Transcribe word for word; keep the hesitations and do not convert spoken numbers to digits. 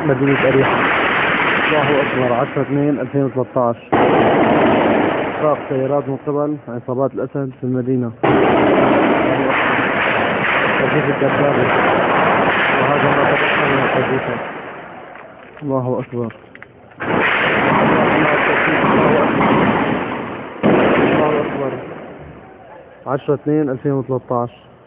مدينة أريحة. الله أكبر. عشرة اثنين ألفين وثلاثة عشر. إطلاق سيارات من قبل عصابات الأسد في المدينة. قذيفة الدبابة، وهذا ما تبقى من القذيفة. الله أكبر. الله أكبر. عشرة اثنين ألفين وثلاثة عشر.